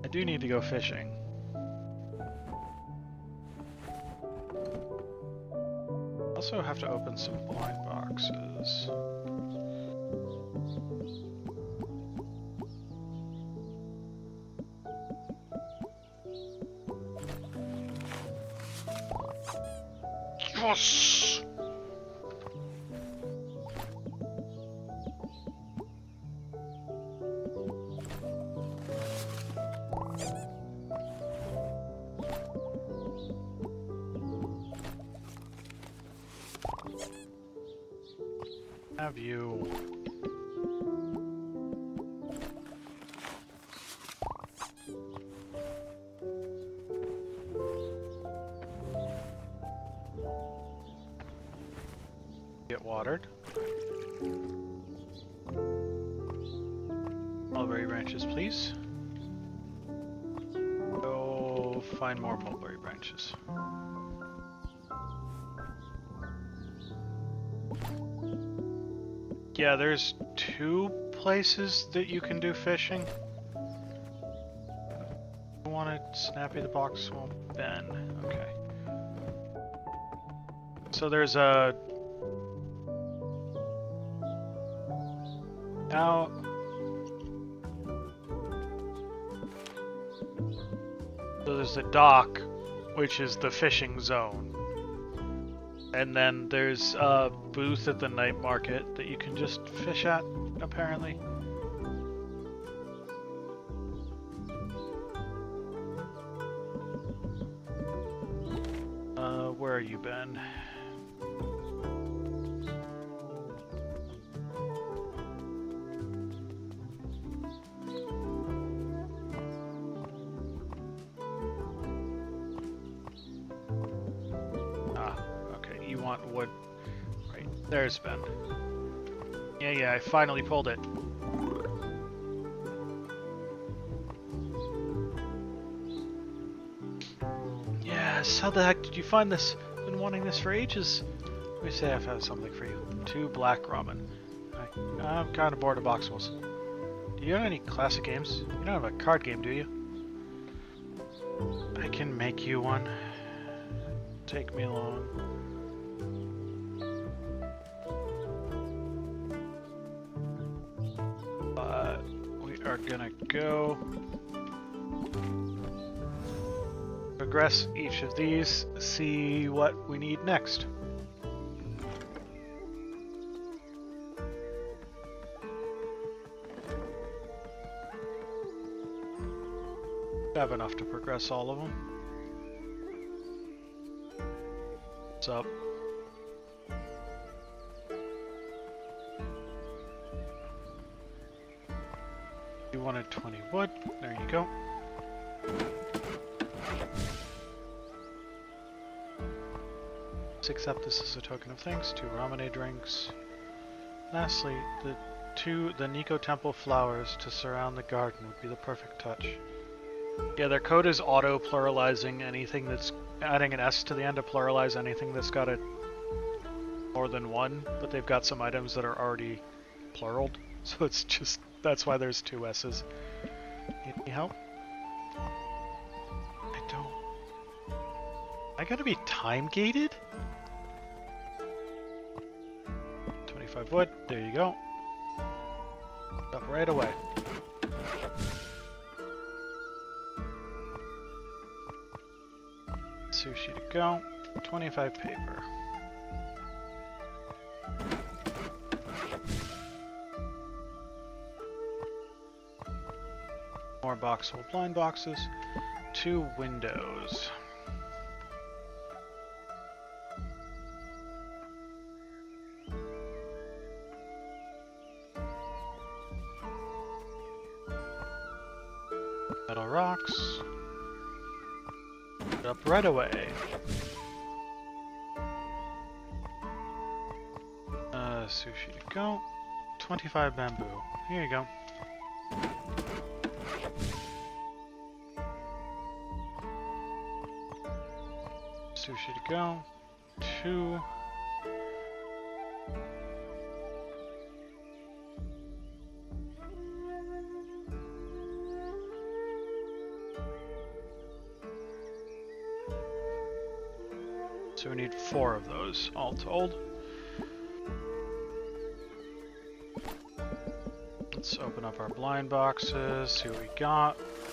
I do need to go fishing. Also have to open some blind boxes. Yes! Have you... get watered. Mulberry branches, please. Go find more mulberry branches. Yeah, there's 2 places that you can do fishing. I wanted Snappy the Box Swamp Ben. Okay. So there's a... Now... So there's a dock, which is the fishing zone. And then there's a booth at the night market that you can just fish at, apparently. Where are you, Ben? Wood. Right, there's Ben. Yeah, I finally pulled it. Yes, how the heck did you find this? I've been wanting this for ages. Let me say I found something for you. 2 black ramen. I'm kind of bored of Boxwells. Do you have any classic games? You don't have a card game, do you? I can make you one. Take me along. Are gonna go progress each of these, see what we need next. I have enough to progress all of them. What's up? You wanted 20 wood. There you go. Let's accept this as a token of thanks. 2 ramen drinks. Lastly, the Mineko Temple flowers to surround the garden would be the perfect touch. Yeah, their code is auto-pluralizing anything that's... adding an S to the end to pluralize anything that's got a more than 1, but they've got some items that are already pluraled, so it's just... that's why there's 2 S's. Need any help? I don't... I gotta be time-gated? 25 wood, there you go. Up right away. Sushi to go. 25 paper. More boxable blind boxes. 2 windows. Metal rocks. Up right away. Sushi to go. 25 bamboo. Here you go. Sushi to go. 2. So we need 4 of those, all told. Let's open up our blind boxes, see what we got.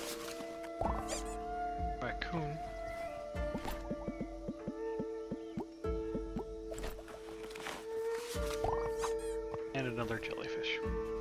Raccoon. And another jellyfish.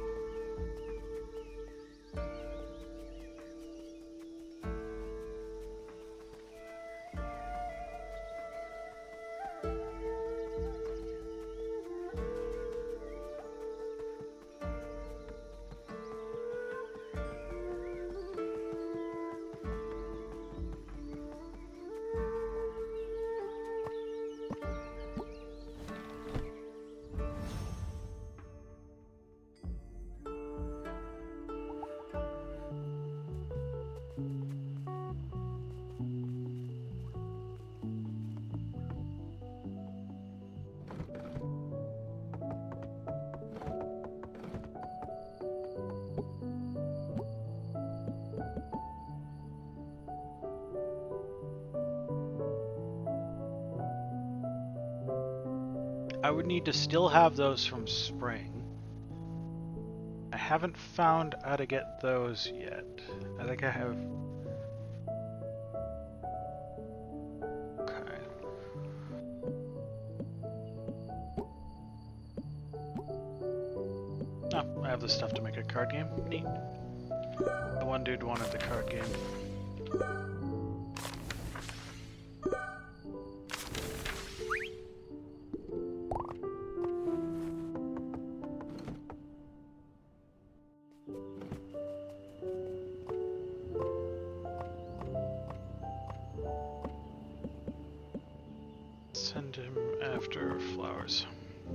I would need to still have those from spring. I haven't found how to get those yet. I think I have... Okay. Oh, I have the stuff to make a card game. Neat. The one dude wanted the card game. Send him after flowers.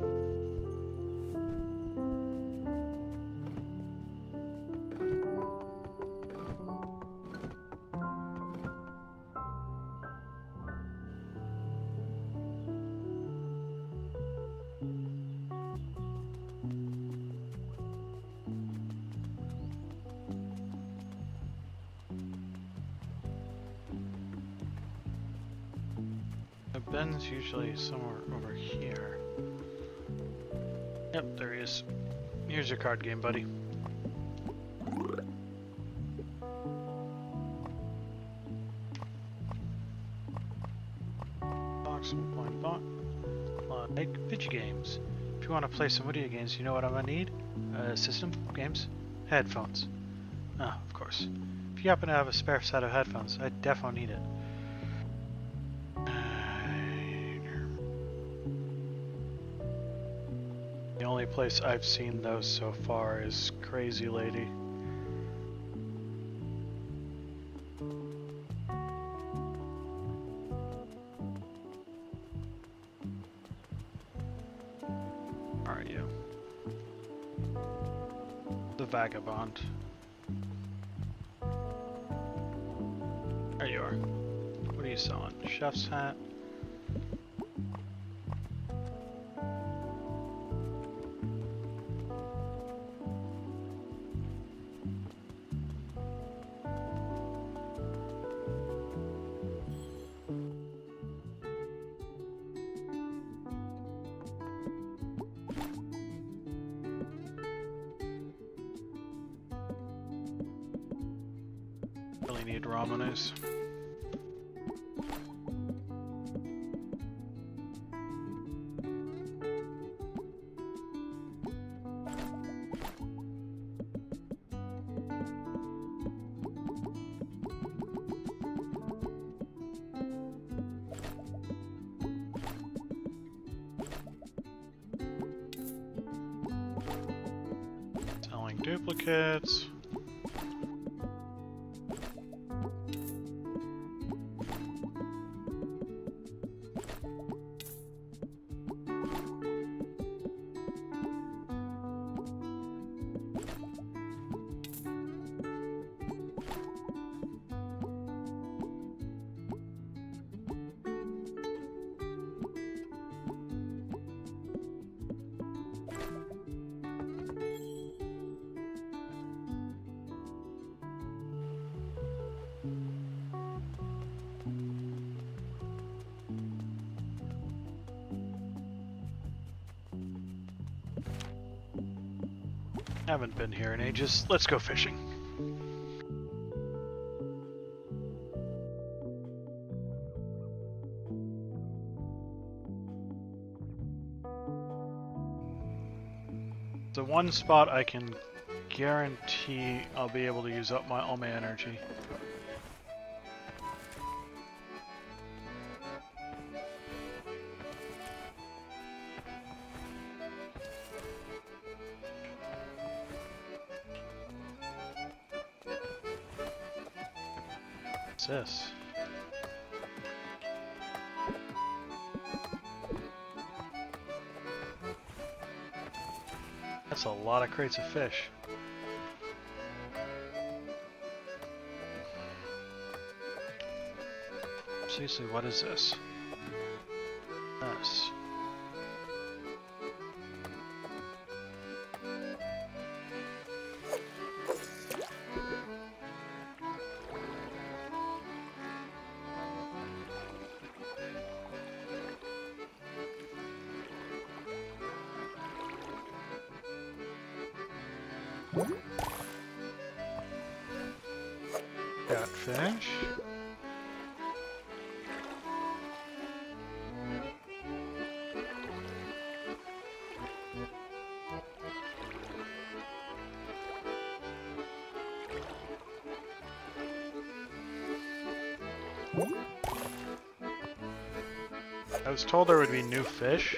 Ben's usually somewhere over here. Yep, there he is. Here's your card game, buddy. Box 1 bot. Like video games. If you want to play some video games, you know what I'm gonna need? System games, headphones. Ah, of course. If you happen to have a spare set of headphones, I definitely need it. The only place I've seen those so far is Crazy Lady. Are you? The Vagabond. There you are. What are you selling? Chef's hat? Really need ramenes. Selling duplicates. Haven't been here in ages. Let's go fishing. The one spot I can guarantee I'll be able to use up all my energy. What's this? That's a lot of crates of fish. Seriously, what is this? This. Catfish. I was told there would be new fish.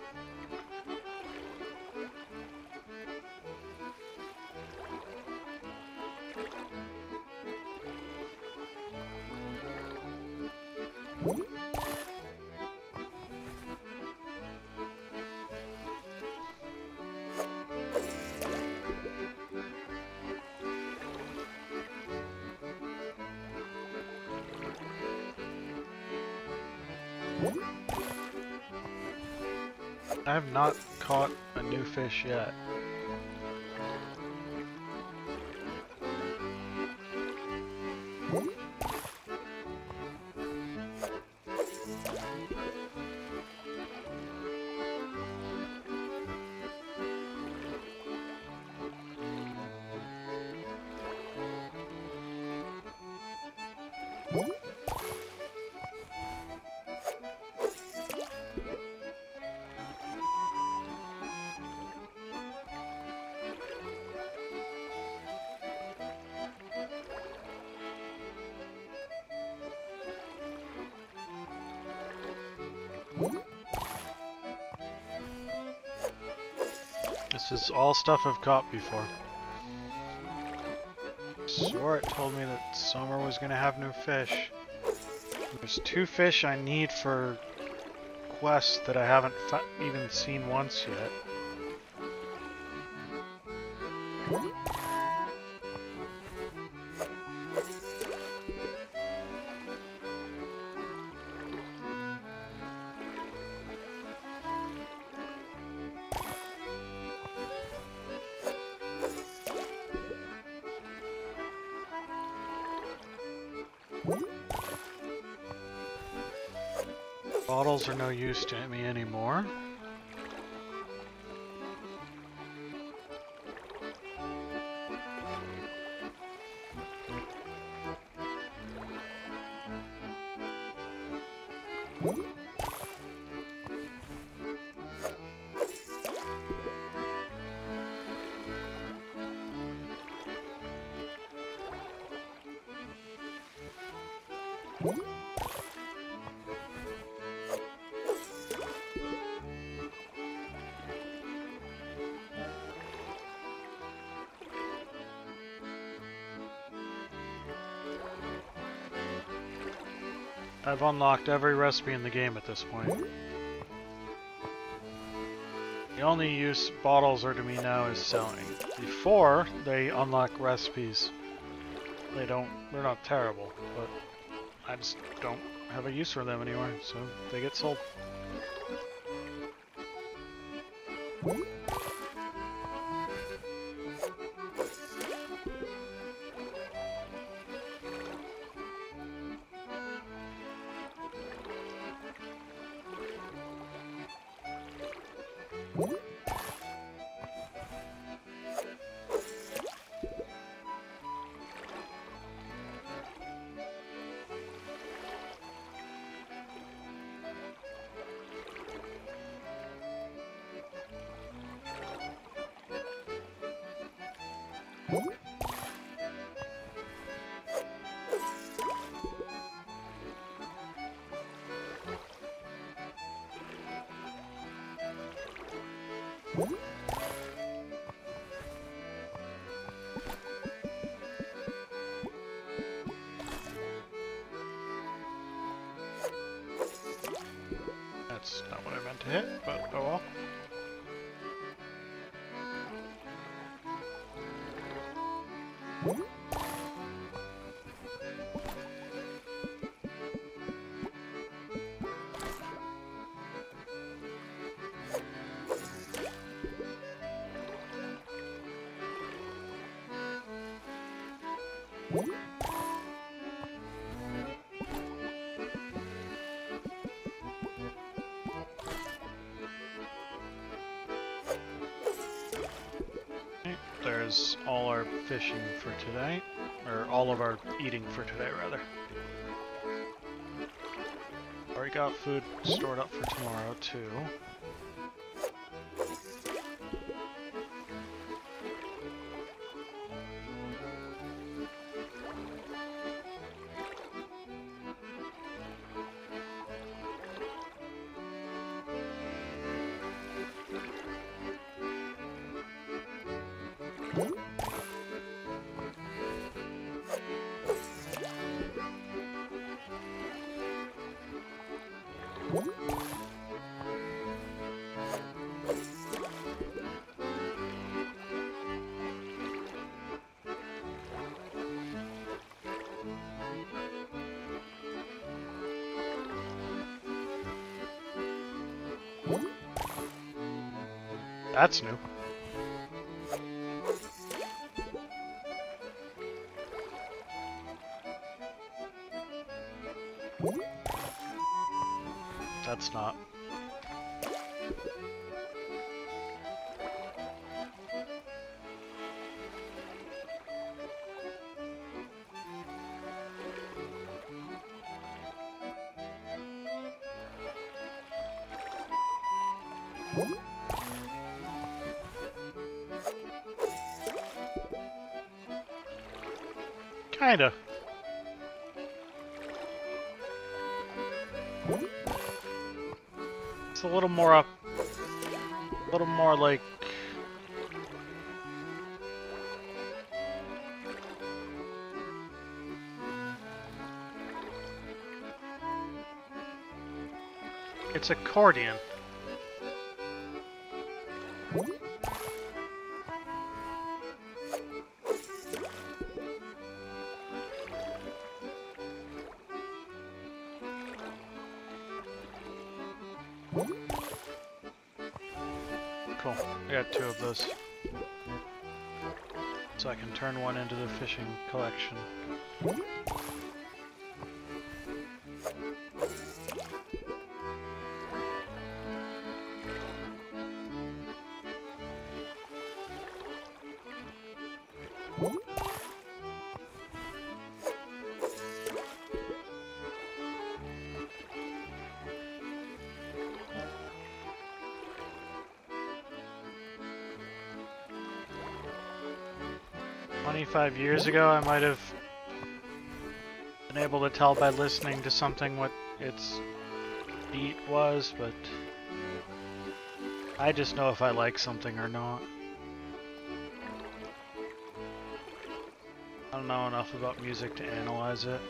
I have not caught a new fish yet. This is all stuff I've caught before. Swore it told me that summer was gonna have new fish. There's 2 fish I need for quests that I haven't even seen once yet. Bottles are no use to me anymore. I've unlocked every recipe in the game at this point. The only use bottles are to me now is selling. Before they unlock recipes, they're not terrible, but I just don't have a use for them anymore, so they get sold. to hit, but oh well. There's all our fishing for today, or all of our eating for today, rather. Already got food stored up for tomorrow, too. That's new. That's not. Kinda. It's a little more up, a little more like it's accordion. Cool. I got 2 of those. So I can turn one into the fishing collection. "25 years ago, I might have been able to tell by listening to something what its beat was, but I just know if I like something or not. I don't know enough about music to analyze it.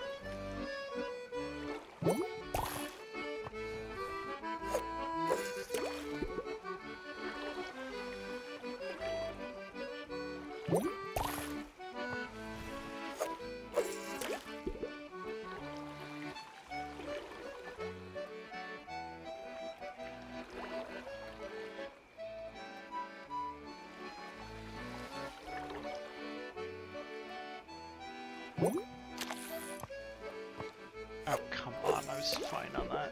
Oh, come on, I was fine on that.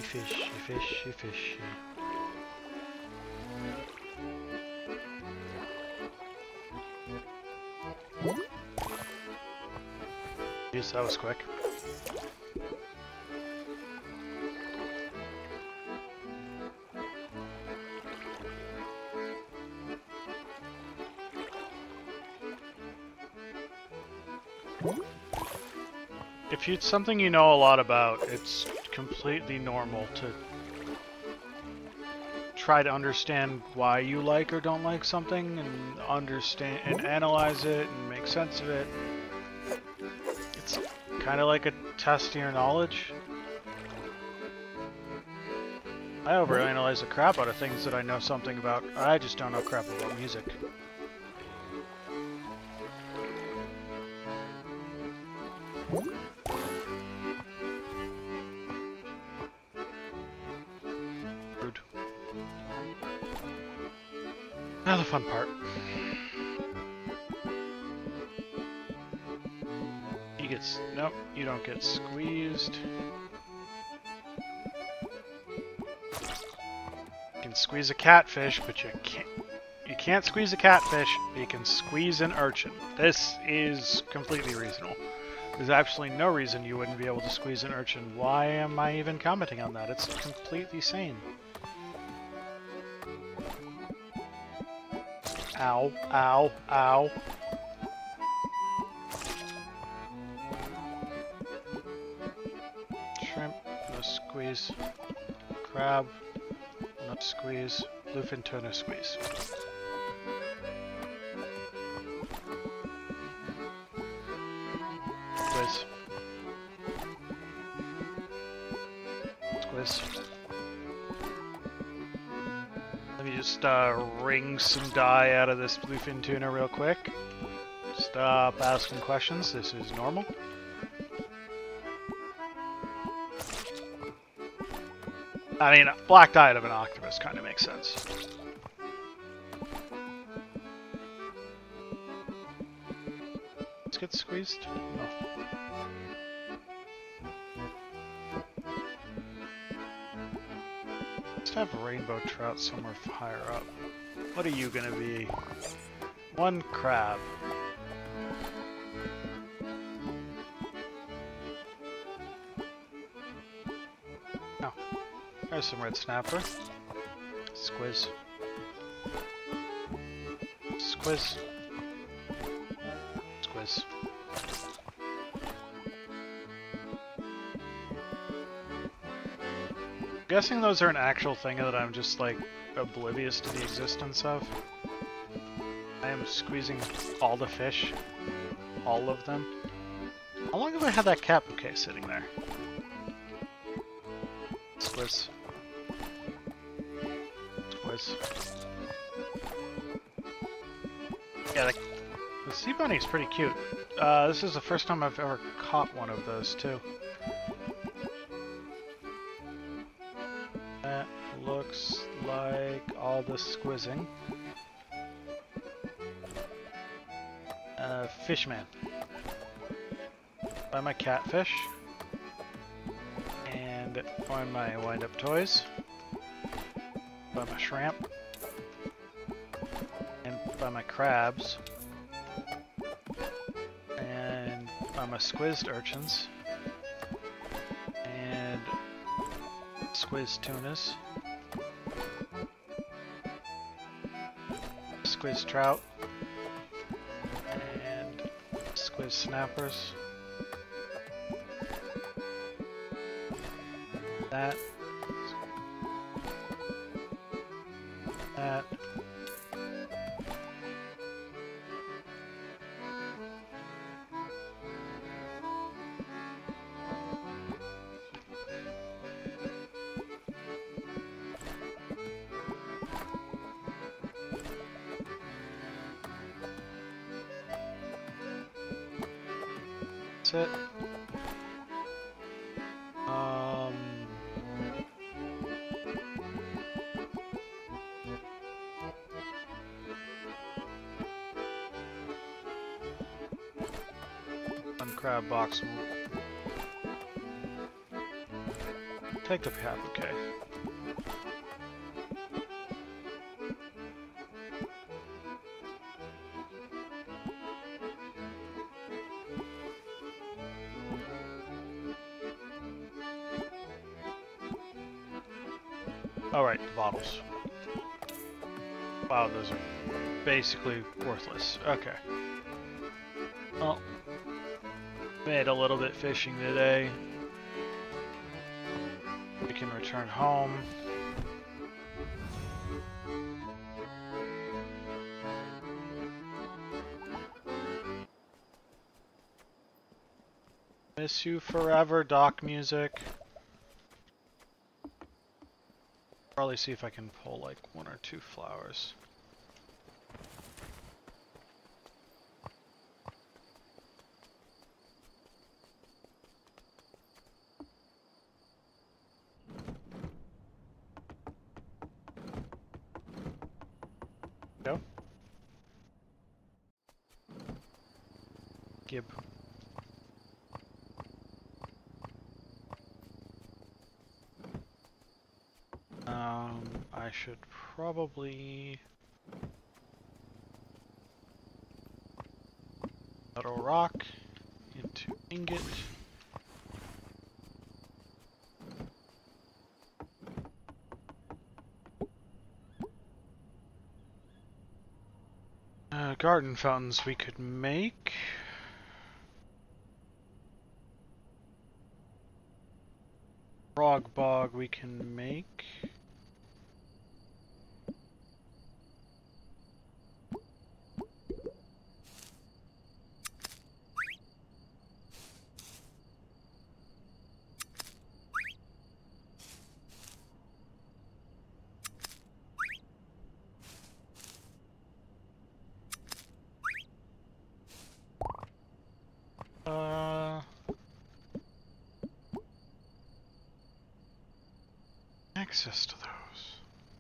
fishy, fishy, fishy. Jeez, that was quick. If it's something you know a lot about, it's completely normal to try to understand why you like or don't like something and understand and analyze it and make sense of it. It's kind of like a test of your knowledge. I overanalyze the crap out of things that I know something about. I just don't know crap about music. Rude. Now the fun part. You get... Nope, you don't get squeezed. You can squeeze a catfish, but you can't squeeze a catfish, but you can squeeze an urchin. This is completely reasonable. There's absolutely no reason you wouldn't be able to squeeze an urchin. Why am I even commenting on that? It's completely sane. Ow, ow, ow. Shrimp, no squeeze. Crab, no squeeze. Bluefin tuna, squeeze. Squeeze. Squeeze. Let me just wring some dye out of this bluefin tuna real quick. Stop asking questions. This is normal. I mean, black dye out of an octopus kind of makes sense. Let's get squeezed. No. Let's have rainbow trout somewhere higher up. What are you gonna be? One crab. Oh, there's some red snapper. Squiz. Squiz. Squiz. I'm guessing those are an actual thing that I'm just like oblivious to the existence of. I am squeezing all the fish. All of them. How long have I had that cat bouquet sitting there? Squiz. Squiz. Yeah, the sea bunny is pretty cute. This is the first time I've ever caught one of those too. That looks like all the squizzing. Fishman. Buy my catfish. And find my wind-up toys. Buy my shrimp. And buy my crabs. And buy my squizzed urchins. And squizzed tunas. Squizzed trout. And squizzed snappers. That. That. That's it. One crab box. Take the path, okay. Alright, the bottles. Wow, those are basically worthless. Okay. Well, made a little bit fishing today. We can return home. Miss you forever, dock music. Probably see if I can pull like 1 or 2 flowers. Go. Gib. I should probably metal rock into ingot. Garden fountains we could make. Frog bog we can make. Access to those.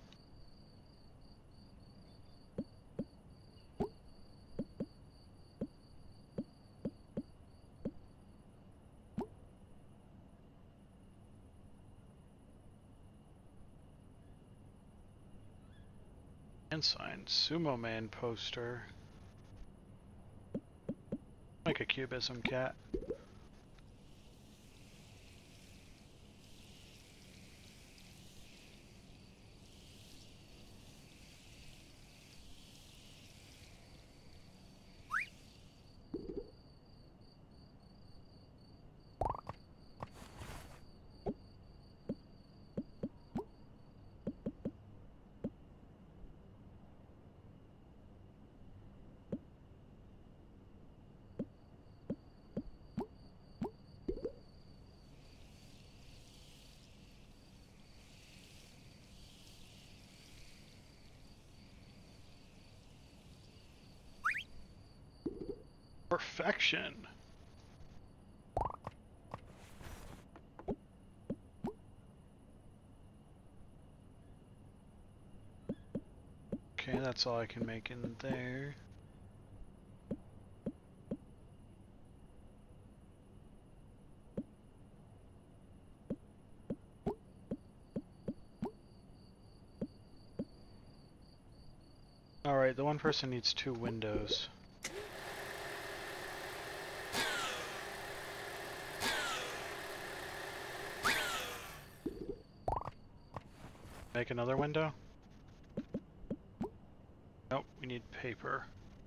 And sign Sumo Man poster. Like a cubism cat. Perfection. Okay, that's all I can make in there. Alright, the one person needs 2 windows. Make another window? Nope, we need paper.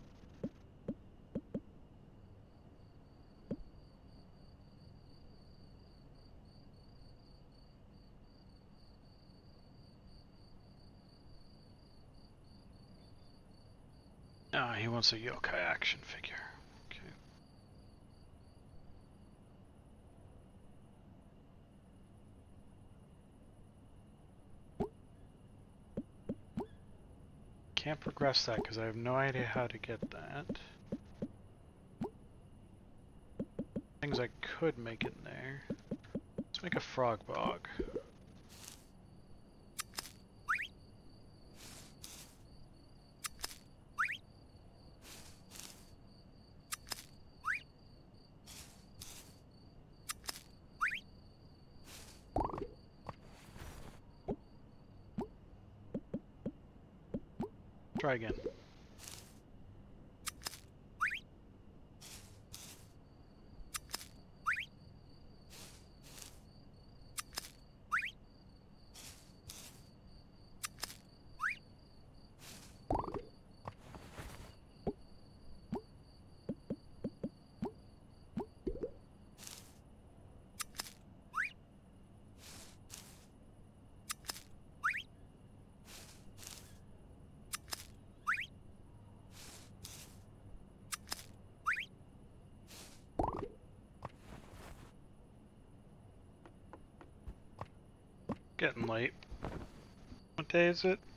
Ah, he wants a yokai action figure. Okay. Can't progress that because I have no idea how to get that. Things I could make in there. Let's make a frog bog. Try again. Getting late. What day is it?